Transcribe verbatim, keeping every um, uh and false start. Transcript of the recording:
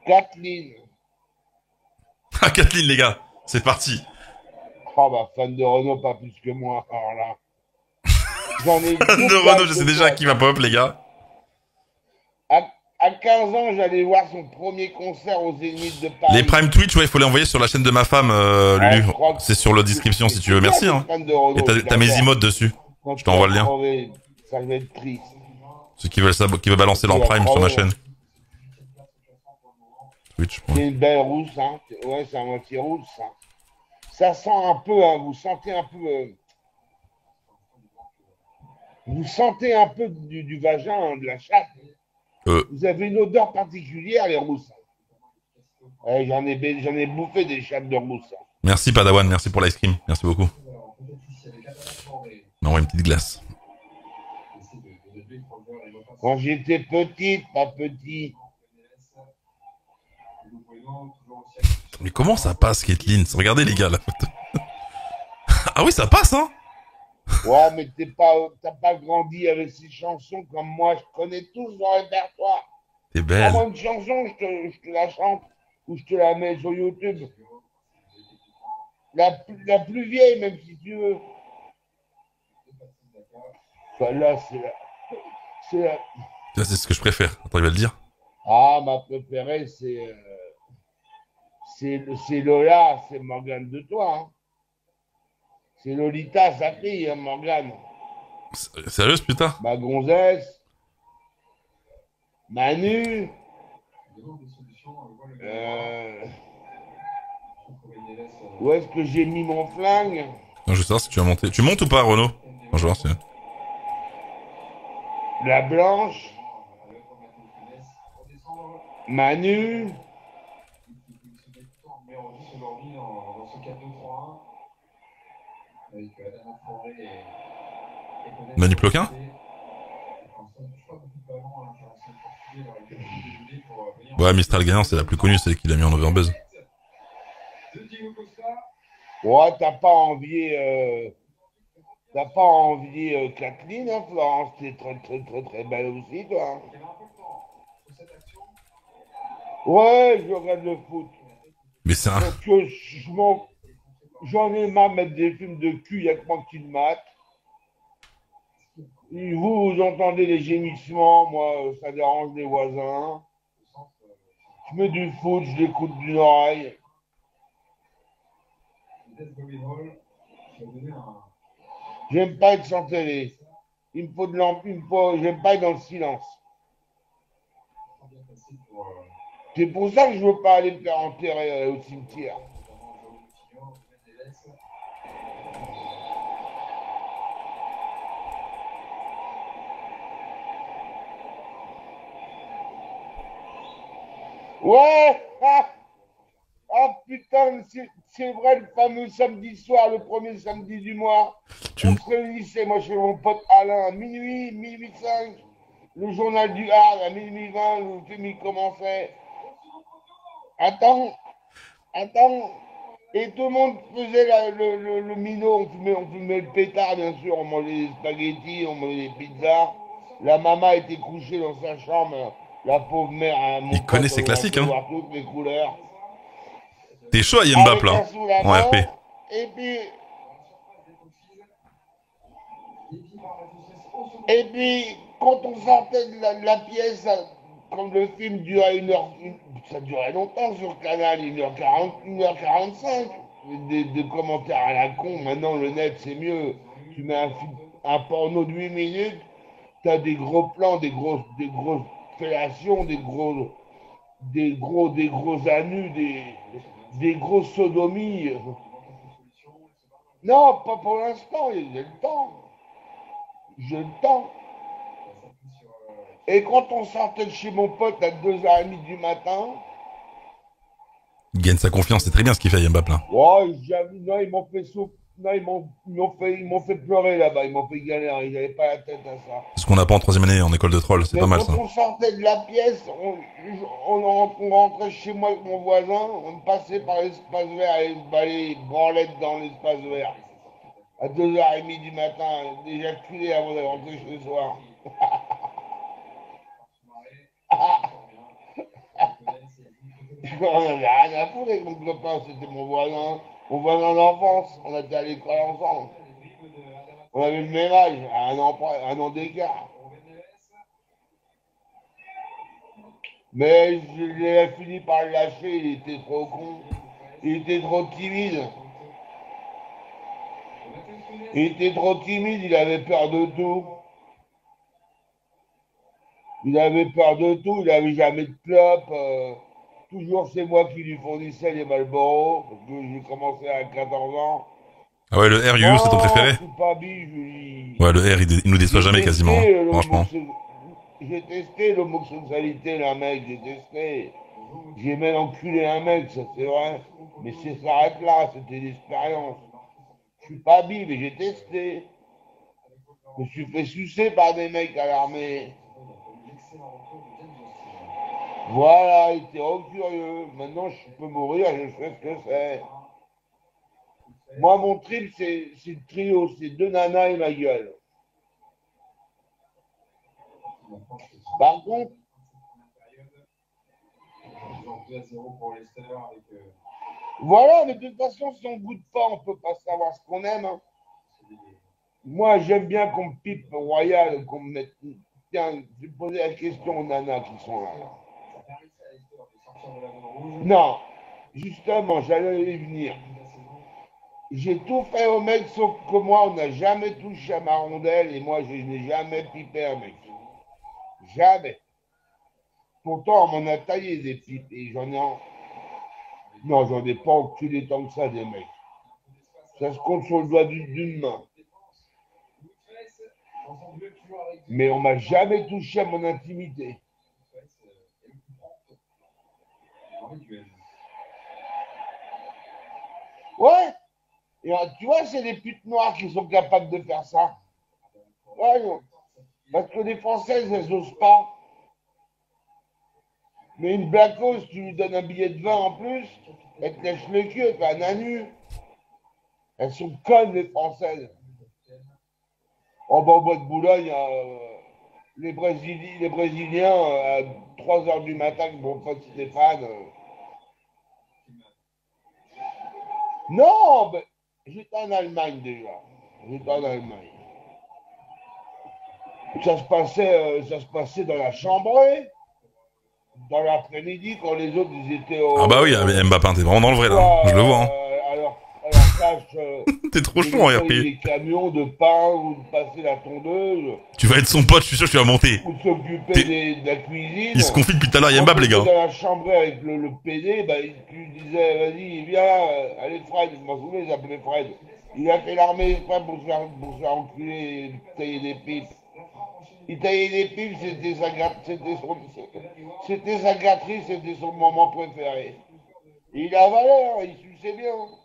Kathleen. Ah, Kathleen, les gars, c'est parti. Oh, bah, fan de Renault, pas plus que moi. Alors là, j'en ai Fan deux de Renault, places je de sais déjà boîte. qui va pop, les gars. À, à quinze ans, j'allais voir son premier concert au Zénith de Les Paris. Prime Twitch, ouais, il faut les envoyer sur la chaîne de ma femme, euh, Ah, Lulu. je crois que C'est sur la c'est description c'est- si tu c'est veux. bien Merci, d'être hein. fan de Et Renault, t'as je suis t'as mes d'accord. emotes dessus. Quand Je tu vas t'envoie le lien. crever, ça va être triste. Ceux qui veulent, sab- qui veulent balancer Tu leur vas Prime sur ma crever, hein. chaîne. Twitch, ouais. C'est une belle rousse, hein. Ouais, c'est à moitié rousse, hein. Ça sent un peu, hein, vous sentez un peu, euh, vous sentez un peu du, du vagin, hein, de la chatte. Euh, Vous avez une odeur particulière, les rousses. Ouais, j'en ai, j'en ai bouffé des chattes de rousses. merci Padawan, merci pour l'ice cream. Merci beaucoup. Non, une petite glace. Quand j'étais petite, pas petit. Mais comment ça passe, Kathleen? Regardez, les gars, la photo. Ah oui, ça passe, hein? Ouais, mais t'es pas, t'as pas grandi avec ces chansons comme moi. Je connais tous le répertoire. T'es Prends-moi belle. une chanson, je te, je te la chante ou je te la mets sur YouTube. La, la plus vieille, même si tu veux. Celle-là, c'est la, c'est la- Ça, c'est ce que je préfère. Attends, il va le dire. Ah, ma préférée, c'est euh, c'est c'est Lola, c'est Morgane de toi. Hein. C'est Lolita, sa fille, hein, Morgane. Sérieuse, putain? Ma gonzesse, Manu, euh, où est-ce que j'ai mis mon flingue? Non, je veux savoir si tu vas monter. Tu montes ou pas, Renaud? Non, je veux voir si... La Blanche, Manu, Manu Ploquin? Ouais, Mistral Gagnant, c'est la plus connue, celle qu'il a mis en overbuzz. ouais, t'as pas envié, euh, t'as pas envié euh, Kathleen, hein, Florence, t'es très très très très belle aussi, toi. Hein. Ouais, je regarde le foot. Mais c'est un... Parce que je m'en- j'en ai marre de mettre des films de cul, il y a que moi qui le mate. Et vous, vous entendez les gémissements, moi, ça dérange les voisins. Je mets du foot, je l'écoute d'une oreille. J'aime pas être sans télé. Il me faut de l'amp, il me faut, j'aime pas être dans le silence. C'est pour ça que je veux pas aller me faire enterrer euh, au cimetière. Ouais! Ah, ah, putain, c'est c'est vrai, le fameux samedi soir, le premier samedi du mois. Tu On me... se réunissait, moi chez mon pote Alain, à minuit, minuit cinq. Le journal du Havre, à minuit vingt, le film il commençait. Attends, attends. Et tout le monde faisait la- le, le, le minot, on fumait, on fumait le pétard, bien sûr, on mangeait des spaghettis, on mangeait des pizzas. La maman était couchée dans sa chambre, la pauvre mère, hein, mon Il connaît pote, ses on aurait classiques, fait hein. voir toutes les couleurs. T'es chaud à Yembap, Avec là, un sous la en R P. main, et puis, et puis quand on sortait de la, de la pièce, comme le film durait une heure, une- ça durait longtemps sur Canal, une heure quarante, une heure quarante-cinq, des, des commentaires à la con. Maintenant, le net, c'est mieux. Tu mets un, film, un porno de huit minutes, t'as des gros plans, des grosses, des grosses fellations, des gros, des gros, des gros anus, des, des grosses sodomies. Non, pas pour l'instant, j'ai le temps. J'ai le temps. Et quand on sortait de chez mon pote à deux heures trente du matin, Il gagne sa confiance, c'est très bien ce qu'il fait, Yembap, là. ouais, j'avoue, non, ils m'ont fait souffrir. Non, ils m'ont, ils m'ont fait, ils m'ont fait pleurer là-bas, ils m'ont fait galérer, ils n'avaient pas la tête à ça. C'est ce qu'on apprend en troisième année en école de troll, c'est pas Mais mal, quand ça. on sortait de la pièce, on, on, on rentrait chez moi avec mon voisin, on passait par l'espace vert et se balayer branlette dans l'espace vert. À deux heures trente du matin, déjà culé avant de rentrer chez soi. On avait rien à foutre avec mon copain, c'était mon voisin, mon voisin d'enfance. On était à l'école ensemble. On avait le même âge, un an, près- un an d'écart. Mais j'ai fini par le lâcher, il était trop con. Il était trop timide. Il était trop timide, il avait peur de tout. Il avait peur de tout, il n'avait jamais de clope. euh, toujours c'est moi qui lui fournissais les Marlboro, parce que j'ai commencé à quatorze ans. Ah ouais, le R, Yu, c'est ton Non, préféré? je suis pas bi, je lui- Ouais, le R, il, dé- il nous déçoit J'ai jamais quasiment, hein, testé franchement. l'homosexualité, j'ai testé l'homosexualité d'un mec, j'ai testé. J'ai même enculé un mec, ça c'est vrai. Mais c'est ça s'arrête là, c'était une expérience. Je suis pas bi, mais j'ai testé. Je me suis fait sucer par des mecs à l'armée. Voilà, il était trop curieux. Maintenant, je peux mourir, je sais ce que c'est. Moi, mon trip, c'est c'est le trio, c'est deux nanas et ma gueule. Par contre, voilà, mais de toute façon, si on goûte pas, on peut pas savoir ce qu'on aime, hein. Moi, j'aime bien qu'on me pipe royal, qu'on me mette. Tiens, je vais poser la question aux nanas qui sont là. là. Non, justement, j'allais y venir. J'ai tout fait au mec, sauf que moi, on n'a jamais touché à ma rondelle et moi, je n'ai jamais pipé un mec. Jamais. Pourtant, on m'en a taillé des pipes et j'en ai. en- Non, j'en ai pas enculé tant que ça des mecs. Ça se compte sur le doigt d'une d'une main. Mais on m'a jamais touché à mon intimité. Ouais. Et, euh, tu vois, c'est les putes noires qui sont capables de faire ça. Ouais, non. Parce que les Françaises, elles n'osent pas. Mais une blackose, tu lui donnes un billet de vin en plus, elle te lèche le cul, t'as un anu. Elles sont connes, les Françaises. En bas au bois de Boulogne, euh, les, Brésili- les Brésiliens, euh, à trois heures du matin, avec mon pote Stéphane. euh, Non, ben, j'étais en Allemagne déjà. J'étais en Allemagne. Ça se passait, euh, ça se passait dans la chambrée, dans l'après-midi, quand les autres, ils étaient Ah bah oui, ah, mais au. Mbappé, t'es vraiment dans le vrai là, hein. Soit Je le vois, hein. euh, à leur, à leur tâche euh, T'es trop de chaud en nettoyer R P. les camions, de peindre ou de passer la tondeuse, Tu vas être son pote, je suis sûr que tu vas monter. ou de s'occuper T'es- des- de la Il se cuisine. confie depuis tout à l'heure, il y a Quand Mbappé, tu les étais gars. dans la chambre avec le, le P D, bah, il- tu lui disais, vas-y, viens, euh, allez Fred, je m'en souviens, il s'appelait Fred. Il a fait l'armée exprès pour se faire, pour se faire enculer et tailler des pipes. Il taillait des pipes, c'était sa, gat- c'était son, c'était sa gâterie, c'était son moment préféré. Et il a valeur, il suçait bien.